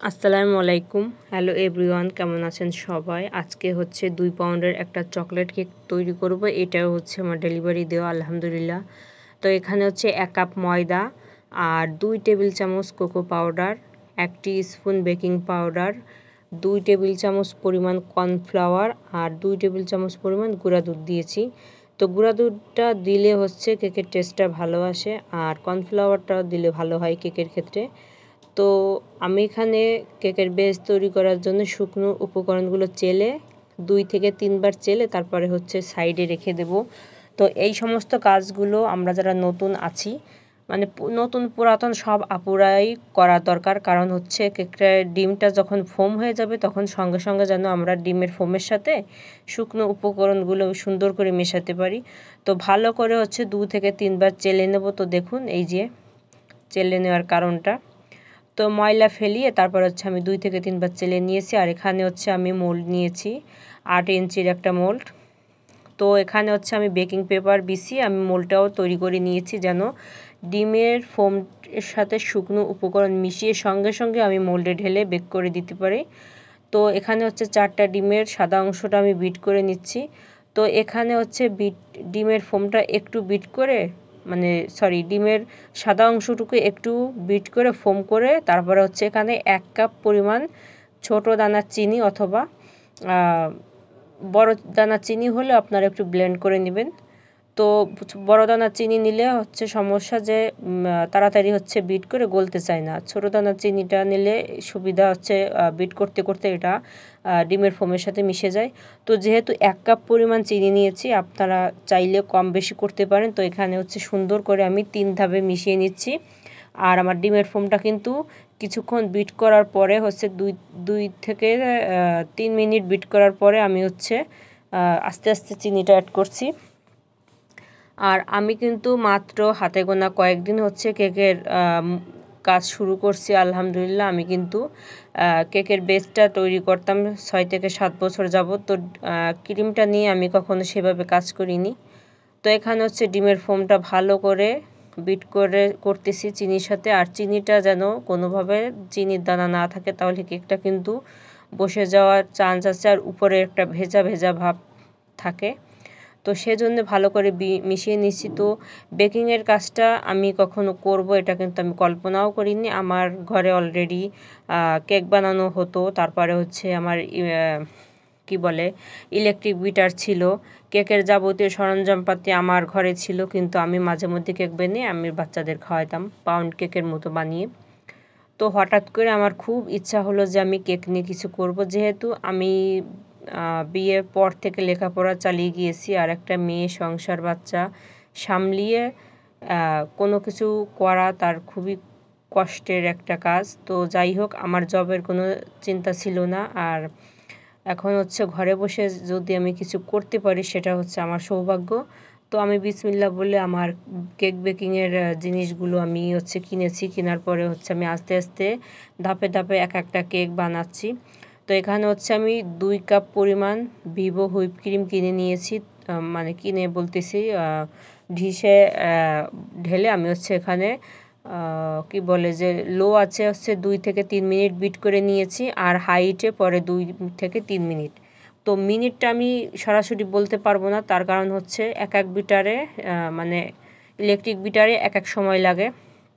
আসসালামু আলাইকুম। Hello everyone, কেমন আছেন সবাই? আজকে হচ্ছে 2 পাউন্ডের একটা চকলেট কেক তৈরি করব। এটাও হচ্ছে আমার ডেলিভারি দেওয়া, আলহামদুলিল্লাহ। তো এখানে হচ্ছে 1 কাপ ময়দা আর 2 টেবিল চামচ cocoa powder, 1 spoon baking powder, 2 table চামচ পরিমাণ কর্নফ্লাওয়ার আর 2 টেবিল চামচ পরিমাণ গুঁড়া দুধ দিয়েছি। তো গুঁড়া দুধটা দিলে হচ্ছে কেকের টেস্টটা ভালো আসে, আর কর্নফ্লাওয়ারটাও দিলে ভালো হয় কেকের ক্ষেত্রে। তো আমি এখানে কেকের বেস তৈরি করার জন্য শুকনো উপকরণগুলো চেলে 2 থেকে 3 বার চেলে তারপরে হচ্ছে সাইডে রেখে দেব। তো এই সমস্ত কাজগুলো আমরা যারা নতুন আছি, মানে নতুন পুরাতন সব আপুরাই করা দরকার। কারণ হচ্ছে কেকের ডিমটা যখন ফোম হয়ে যাবে তখন সঙ্গে সঙ্গে যেন আমরা ডিমের ফোমের সাথে শুকনো উপকরণগুলো সুন্দর করে মেশাতে পারি। তো ভালো করে হচ্ছে 2 থেকে 3 বার চেলে নেব। তো দেখুন এই যে চেলে নেওয়ার কারণটা, তো ময়লা ফেলিয়ে তারপর হচ্ছে আমি 2 থেকে 3 বার চেলে নিয়েছি। আর এখানে হচ্ছে আমি মোল্ড নিয়েছি 8 ইঞ্চির একটা মোল্ড। তো এখানে হচ্ছে আমি বেকিং পেপার বিছিয়ে আমি মোল্ডটাও তৈরি করে নিয়েছি, যেন ডিমের ফোমের সাথে শুকনো উপকরণ মিশিয়ে সঙ্গে সঙ্গে আমি মোল্ডে ঢেলে বেক করে দিতে পারি। তো এখানে হচ্ছে 4টা ডিমের সাদা অংশটা আমি বিট করে নিচ্ছি। তো এখানে হচ্ছে ডিমের ফোমটা একটু বিট করে, মানে ডিমের সাদা অংশটুকু একটু বিট করে ফোম করে তারপরে হচ্ছে এখানে 1 কাপ পরিমাণ ছোট দানার চিনি অথবা বড় দানার চিনি হলে আপনারা একটু ব্লেন্ড করে নেবেন। তো বড় দানার চিনি নিলে হচ্ছে সমস্যা যে তাড়াতাড়ি হচ্ছে বিট করে গলতে চায় না। ছোট দানার চিনিটা নিলে সুবিধা হচ্ছে বিট করতে করতে এটা ডিমের ফোমের সাথে মিশে যায়। তো যেহেতু 1 কাপ পরিমাণ চিনি নিয়েছি, আপনারা চাইলে কম বেশি করতে পারেন। তো এখানে হচ্ছে সুন্দর করে আমি 3 ধাপে মিশিয়ে নিচ্ছি। আর আমার ডিমের ফোমটা কিন্তু কিছুক্ষণ বিট করার পরে হচ্ছে দুই থেকে 3 মিনিট বিট করার পরে আমি হচ্ছে আস্তে আস্তে চিনিটা অ্যাড করছি। আর আমি কিন্তু মাত্র হাতে গোনা কয়েকদিন হচ্ছে কেকের কাজ শুরু করছি, আলহামদুলিল্লাহ। আমি কিন্তু কেকের বেসটা তৈরি করতাম 6 থেকে 7 বছর যাবত। তো ক্রিমটা নিয়ে আমি কখনো সেভাবে কাজ করিনি। তো এখানে হচ্ছে ডিমের ফোমটা ভালো করে বিট করে করতেছি চিনির সাথে। আর চিনিটা যেন কোনোভাবে চিনির দানা না থাকে, তাহলে কেকটা কিন্তু বসে যাওয়ার চান্স আছে আর উপরে একটা ভেজা ভেজা ভাব থাকে। তো সেজন্য ভালো করে মিশিয়ে নিচ্ছি। তো বেকিংয়ের কাজটা আমি কখনো করব এটা কিন্তু আমি কল্পনাও করিনি। আমার ঘরে অলরেডি কেক বানানো হতো, তারপরে হচ্ছে আমার কি বলে ইলেকট্রিক বিটার ছিল, কেকের যাবতীয় সরঞ্জামপাতি আমার ঘরে ছিল, কিন্তু আমি মাঝে মধ্যে কেক বানিয়ে আমি বাচ্চাদের খাওয়াতাম পাউন্ড কেকের মতো বানিয়ে। তো হঠাৎ করে আমার খুব ইচ্ছা হলো যে আমি কেক নিয়ে কিছু করব। যেহেতু আমি বিয়ের পর থেকে লেখাপড়া চালিয়ে গিয়েছি, আর একটা মেয়ে সংসার বাচ্চা সামলিয়ে কোনো কিছু করা তার খুবই কষ্টের একটা কাজ। তো যাই হোক, আমার জবের কোনো চিন্তা ছিল না। আর এখন হচ্ছে ঘরে বসে যদি আমি কিছু করতে পারি সেটা হচ্ছে আমার সৌভাগ্য। তো আমি বিসমিল্লাহ বলে আমার কেক বেকিংয়ের জিনিসগুলো আমি হচ্ছে কিনেছি। কেনার পরে হচ্ছে আমি আস্তে আস্তে ধাপে ধাপে এক একটা কেক বানাচ্ছি। তো এখানে হচ্ছে আমি 2 কাপ পরিমাণ ভিভো হুইপ ক্রিম কিনে নিয়েছি, মানে কিনে বলতেছি ঢিসে ঢেলে আমি হচ্ছে এখানে কি বলে যে লো আছে হচ্ছে 2 থেকে 3 মিনিট বিট করে নিয়েছি, আর হাইটে পরে 2 থেকে 3 মিনিট। তো মিনিটটা আমি সরাসরি বলতে পারবো না, তার কারণ হচ্ছে এক এক বিটারে মানে ইলেকট্রিক বিটারে এক এক সময় লাগে।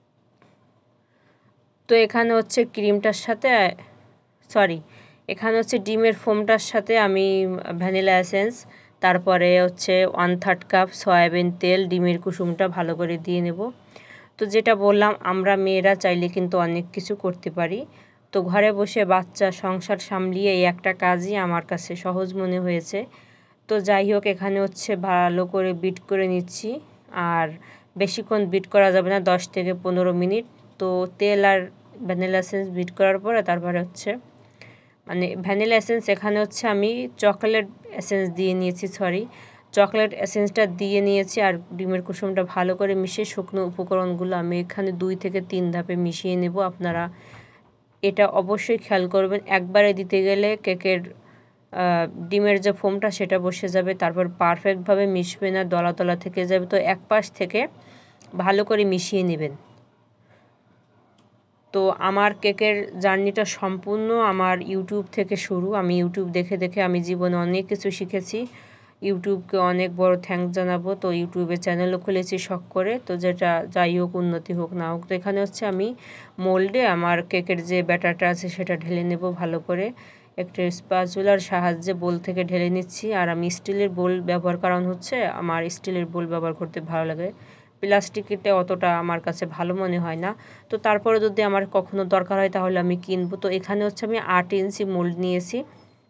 তো এখানে হচ্ছে ক্রিমটার সাথে এখানে হচ্ছে ডিমের ফোমটার সাথে আমি ভ্যানিলা এসেন্স, তারপরে হচ্ছে 1/3 কাপ সয়াবিন তেল, ডিমের কুসুমটা ভালো করে দিয়ে নেব। তো যেটা বললাম, আমরা মেয়েরা চাইলে কিন্তু অনেক কিছু করতে পারি। তো ঘরে বসে বাচ্চা সংসার সামলিয়ে এই একটা কাজই আমার কাছে সহজ মনে হয়েছে। তো যাই হোক, এখানে হচ্ছে ভালো করে বিট করে নিচ্ছি। আর বেশিক্ষণ বিট করা যাবে না, 10 থেকে 15 মিনিট। তো তেল আর ভ্যানিলা এসেন্স বিট করার পরে তারপরে হচ্ছে মানে ভ্যানিলা এসেন্স এখানে হচ্ছে আমি চকলেট এসেন্স দিয়ে নিয়েছি, চকলেট এসেন্সটা দিয়ে নিয়েছি। আর ডিমের কুসুমটা ভালো করে মিশিয়ে শুকনো উপকরণগুলো আমি এখানে 2 থেকে 3 ধাপে মিশিয়ে নেব। আপনারা এটা অবশ্যই খেয়াল করবেন, একবারে দিতে গেলে কেকের ডিমের যে ফোমটা সেটা বসে যাবে, তারপর পারফেক্টভাবে মিশবে না, দলা দলা থেকে যাবে। তো এক পাশ থেকে ভালো করে মিশিয়ে নেবেন। তো আমার কেকের জার্নিটা সম্পূর্ণ আমার ইউটিউব থেকে শুরু। আমি ইউটিউব দেখে দেখে আমি জীবনে অনেক কিছু শিখেছি। ইউটিউবকে অনেক বড় থ্যাঙ্কস জানাবো। তো ইউটিউবে চ্যানেলও খুলেছি শখ করে। তো যেটা যাই হোক, উন্নতি হোক না হোক, তো এখানে হচ্ছে আমি মোল্ডে আমার কেকের যে ব্যাটারটা আছে সেটা ঢেলে নেব ভালো করে। একটা স্প্যাচুলার সাহায্যে বোল থেকে ঢেলে নিচ্ছি। আর আমি স্টিলের বোল ব্যবহার, কারণ হচ্ছে আমার স্টিলের বোল ব্যবহার করতে ভালো লাগে, প্লাস্টিকেতে অতটা আমার কাছে ভালো মনে হয় না। তো তারপরে যদি আমার কখনো দরকার হয় তাহলে আমি কিনবো। তো এখানে হচ্ছে আমি 8 ইঞ্চি মোল্ড নিয়েছি।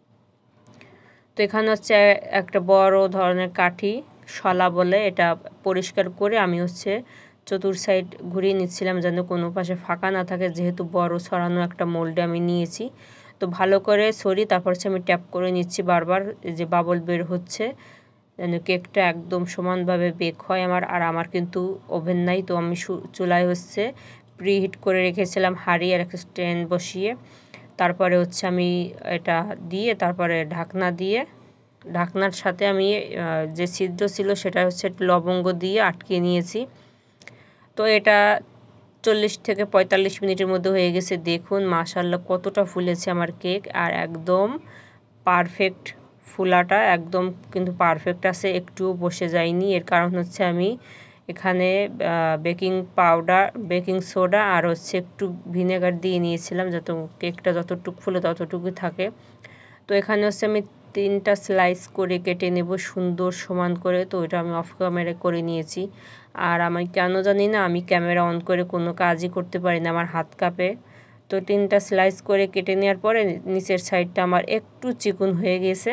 তো এখানে হচ্ছে একটা বড় ধরনের কাঠি, শলা বলে, এটা পরিষ্কার করে আমি হচ্ছে চতুর সাইড ঘুরিয়ে নিচ্ছিলাম যেন কোনো পাশে ফাঁকা না থাকে, যেহেতু বড় ছড়ানো একটা মোল্ডে আমি নিয়েছি। তো ভালো করে সরি, তারপর হচ্ছে আমি ট্যাপ করে নিচ্ছি বারবার, যে বাবল বের হচ্ছে, যেন কেকটা একদম সমানভাবে বেক হয় আমার। আর আমার কিন্তু ওভেন নাই, তো আমি চুলায় হচ্ছে প্রিহিট করে রেখেছিলাম হাঁড়ি আর একটা স্ট্যান্ড বসিয়ে। তারপরে হচ্ছে আমি এটা দিয়ে, তারপরে ঢাকনা দিয়ে, ঢাকনার সাথে আমি যে ছিদ্র ছিল সেটা হচ্ছে লবঙ্গ দিয়ে আটকে নিয়েছি। তো এটা 40 থেকে 45 মিনিটের মধ্যে হয়ে গেছে। দেখুন মাশাআল্লাহ কতটা ফুলেছে আমার কেক, আর একদম পারফেক্ট ফুলাটা একদম কিন্তু পারফেক্ট আছে, একটুও বসে যায়নি। এর কারণ হচ্ছে আমি এখানে বেকিং পাউডার, বেকিং সোডা আর হচ্ছে একটু ভিনেগার দিয়ে নিয়েছিলাম, যাতে কেকটা যতটুকু ফুলে ততটুকুই থাকে। তো এখানে হচ্ছে আমি 3টা স্লাইস করে কেটে নেব সুন্দর সমান করে। তো এটা আমি অফ ক্যামেরা করে নিয়েছি। আর আমি কেন জানি না, আমি ক্যামেরা অন করে কোনো কাজই করতে পারি না, আমার হাত কাঁপে। তো 3টা স্লাইস করে কেটে নেওয়ার পরে নিচের সাইডটা আমার একটু চিকন হয়ে গেছে।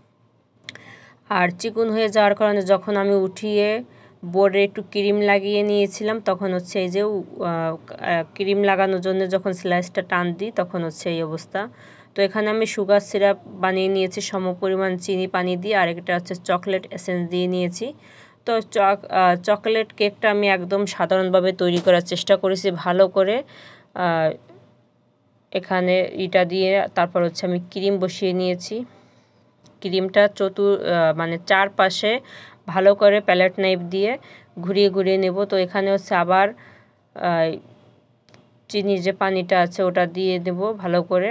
আর চিকন হয়ে যাওয়ার কারণে যখন আমি উঠিয়ে বোর্ডে একটু ক্রিম লাগিয়ে নিয়েছিলাম, তখন হচ্ছে এই যে ক্রিম লাগানোর জন্য যখন স্লাইসটা টান দিই তখন হচ্ছে এই অবস্থা। তো এখানে আমি সুগার সিরাপ বানিয়ে নিয়েছি সমপরিমাণ চিনি পানি দিয়ে, আর একটা হচ্ছে চকলেট এসেন্স দিয়ে নিয়েছি। তো চকলেট কেকটা আমি একদম সাধারণভাবে তৈরি করার চেষ্টা করেছি ভালো করে। এখানে ইটা দিয়ে তারপর হচ্ছে আমি ক্রিম বসিয়ে নিয়েছি। ক্রিমটা মানে চারপাশে ভালো করে প্যালেট নাইফ দিয়ে ঘুরিয়ে ঘুরিয়ে নেব। তো এখানে হচ্ছে আবার চিনির যে পানিটা আছে ওটা দিয়ে দেব ভালো করে।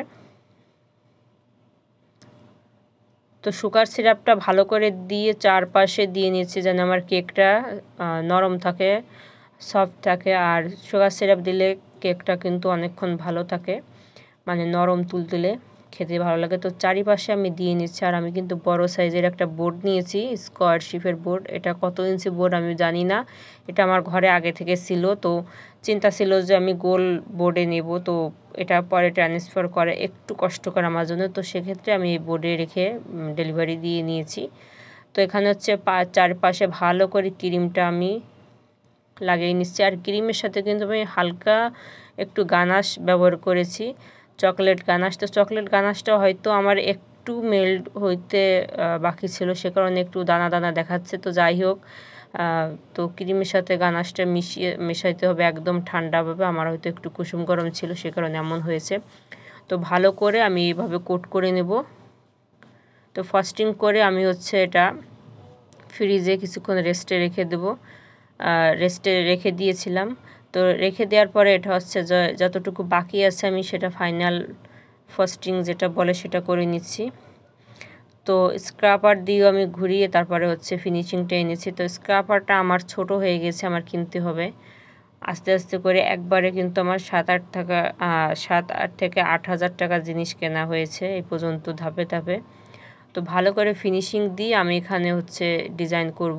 তো সুগার সিরাপটা ভালো করে দিয়ে চারপাশে দিয়ে নিয়েছি যেন আমার কেকটা নরম থাকে, সফট থাকে। আর সুগার সিরাপ দিলে কেকটা কিন্তু অনেকক্ষণ ভালো থাকে, মানে নরম তুলতুলে খেতে ভালো লাগে। তো চারিপাশে আমি দিয়ে নিচ্ছি। আর আমি কিন্তু বড় সাইজের একটা বোর্ড নিয়েছি, স্কোয়ার শেপের বোর্ড। এটা কত ইঞ্চি বোর্ড আমি জানি না, এটা আমার ঘরে আগে থেকে ছিল। তো চিন্তা ছিল যে আমি গোল বোর্ডে নেব, তো এটা পরে ট্রান্সফার করে একটু কষ্টকর আমার জন্য। তো সেক্ষেত্রে আমি এই বোর্ডে রেখে ডেলিভারি দিয়ে নিয়েছি। তো এখানে হচ্ছে চারপাশে ভালো করে ক্রিমটা আমি লাগিয়ে নিচ্ছি। আর ক্রিমের সাথে কিন্তু আমি হালকা একটু গানাশ ব্যবহার করেছি, চকলেট গানাশ। তো চকলেট গানাশটা হয়তো আমার একটু মেল্ট হইতে বাকি ছিল, সে কারণে একটু দানা দানা দেখাচ্ছে। তো যাই হোক, তো ক্রিমের সাথে গানাশটা মেশাইতে হবে একদম ঠান্ডাভাবে। আমার হয়তো একটু কুসুম গরম ছিল, সে কারণে এমন হয়েছে। তো ভালো করে আমি এইভাবে কোট করে নেব। তো ফাস্টিং করে আমি হচ্ছে এটা ফ্রিজে কিছুক্ষণ রেস্টে রেখে দেব, রেস্টে রেখে দিয়েছিলাম। তো রেখে দেওয়ার পরে এটা হচ্ছে যতটুকু বাকি আছে আমি সেটা ফাইনাল ফাস্টিং যেটা বলে সেটা করে নিচ্ছি। তো স্ক্রাপার দিয়েও আমি ঘুরিয়ে তারপরে হচ্ছে ফিনিশিংটা এনেছি। তো স্ক্রাপারটা আমার ছোট হয়ে গেছে, আমার কিনতে হবে। আস্তে আস্তে করে একবারে কিন্তু আমার 7-8 থেকে 8,000 টাকার জিনিস কেনা হয়েছে এই পর্যন্ত ধাপে ধাপে। তো ভালো করে ফিনিশিং দিয়ে আমি এখানে হচ্ছে ডিজাইন করব।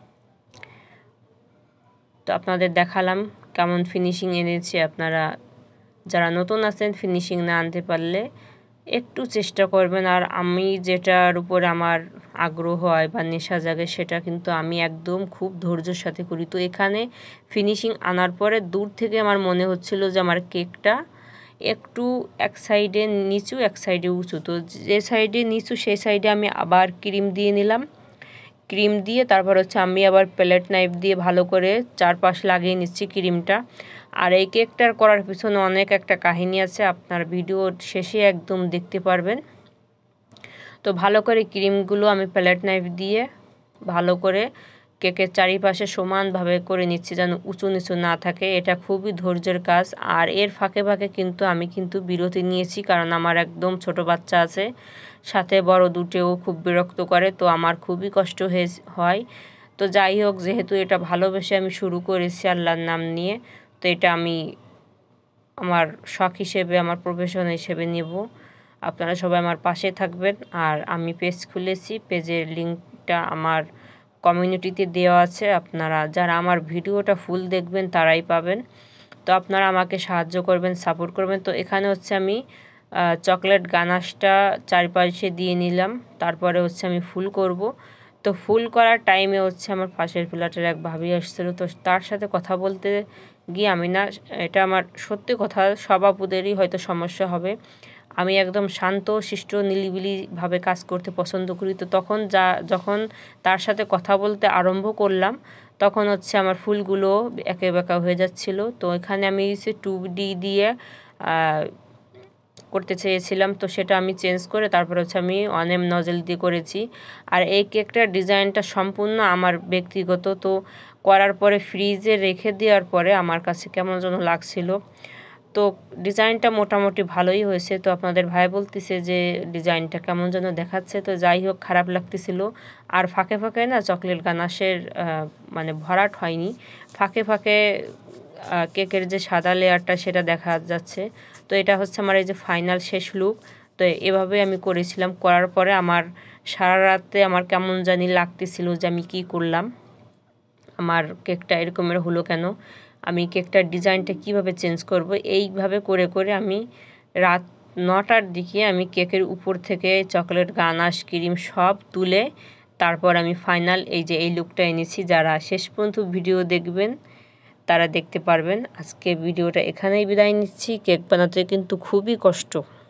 তো আপনাদের দেখালাম কেমন ফিনিশিং এনেছি। আপনারা যারা নতুন আছেন ফিনিশিং না আনতে পারলে একটু চেষ্টা করবেন। আর আমি যেটার উপর আমার আগ্রহ হয় বা নেশা জাগে সেটা কিন্তু আমি একদম খুব ধৈর্যের সাথে করি। তো এখানে ফিনিশিং আনার পরে দূর থেকে আমার মনে হচ্ছিল যে আমার কেকটা একটু এক সাইডে নিচু এক সাইডে উঁচু। তো যে সাইডে নিচু সেই সাইডে আমি আবার ক্রিম দিয়ে নিলাম। ক্রিম দিয়ে তারপর হচ্ছে আমি আবার প্যালেট নাইফ দিয়ে ভালো করে চারপাশ লাগিয়ে নিচ্ছি ক্রিমটা। আর এই কেকটার করার পিছনে অনেক একটা কাহিনী আছে, আপনার ভিডিও শেষে একদম দেখতে পারবেন। তো ভালো করে ক্রিমগুলো আমি প্যালেট নাইফ দিয়ে ভালো করে কেকের চারিপাশে সমানভাবে করে নিচ্ছি যেন উঁচু নিচু না থাকে। এটা খুবই ধৈর্যের কাজ। আর এর ফাঁকে ফাঁকে কিন্তু আমি বিরতি নিয়েছি, কারণ আমার একদম ছোট বাচ্চা আছে, সাথে বড় দুটেও খুব বিরক্ত করে, তো আমার খুবই কষ্ট হয়। তো যাই হোক, যেহেতু এটা ভালোবেসে আমি শুরু করেছি আল্লাহর নাম নিয়ে, তো এটা আমি আমার শখ হিসেবে, আমার প্রফেশন হিসেবে নেব। আপনারা সবাই আমার পাশে থাকবেন। আর আমি পেজ খুলেছি, পেজের লিঙ্কটা আমার কমিউনিটিতে দেওয়া আছে, আপনারা যারা আমার ভিডিওটা ফুল দেখবেন তারাই পাবেন। তো আপনারা আমাকে সাহায্য করবেন, সাপোর্ট করবেন। তো এখানে হচ্ছে আমি চকলেট গানাশটা চারপাশে দিয়ে নিলাম, তারপরে হচ্ছে আমি ফুল করব। তো ফুল করার টাইমে হচ্ছে আমার পাশের ফ্ল্যাটের এক ভাবি আসছিলো, তো তার সাথে কথা বলতে গিয়ে আমি না, এটা আমার সত্যি কথা, সব আপুদেরই হয়তো সমস্যা হবে, আমি একদম শান্ত শিষ্ট নিলিবিলিভাবে কাজ করতে পছন্দ করি। তো যখন তার সাথে কথা বলতে আরম্ভ করলাম, তখন হচ্ছে আমার ফুলগুলো একে বেঁকা হয়ে যাচ্ছিলো। তো এখানে আমি 2D দিয়ে করতে চেয়েছিলাম, তো সেটা আমি চেঞ্জ করে তারপরে হচ্ছে আমি অনেম নজেল দিয়ে করেছি। আর এই কেকটার ডিজাইনটা সম্পূর্ণ আমার ব্যক্তিগত। তো করার পরে ফ্রিজে রেখে দেওয়ার পরে আমার কাছে কেমন যেন লাগছিল। তো ডিজাইনটা মোটামুটি ভালোই হয়েছে। তো আপনাদের ভাই বলতেছে যে ডিজাইনটা কেমন যেন দেখাচ্ছে। তো যাই হোক, খারাপ লাগতেছিল। আর ফাঁকে ফাঁকে না চকলেট গানাশের মানে ভরাট হয়নি, ফাঁকে ফাঁকে কেকের যে সাদা লেয়ারটা সেটা দেখা যাচ্ছে। তো এটা হচ্ছে আমার এই যে ফাইনাল শেষ লুক। তো এভাবে আমি করেছিলাম। করার পরে আমার সারা রাতে আমার কেমন জানি লাগতেছিল যে আমি কী করলাম, আমার কেকটা এরকমের হলো কেন, আমি কেকটার ডিজাইনটা কিভাবে চেঞ্জ করব। এইভাবে করে করে আমি রাত 9টার দিকে আমি কেকের উপর থেকে চকলেট গানাশ ক্রিম সব তুলে তারপর আমি ফাইনাল এই লুকটা এনেছি। যারা শেষ পর্যন্ত ভিডিও দেখবেন তারা দেখতে পারবেন। আজকে ভিডিওটা এখানেই বিদায় নিচ্ছি। কেক বানাতে কিন্তু খুবই কষ্ট।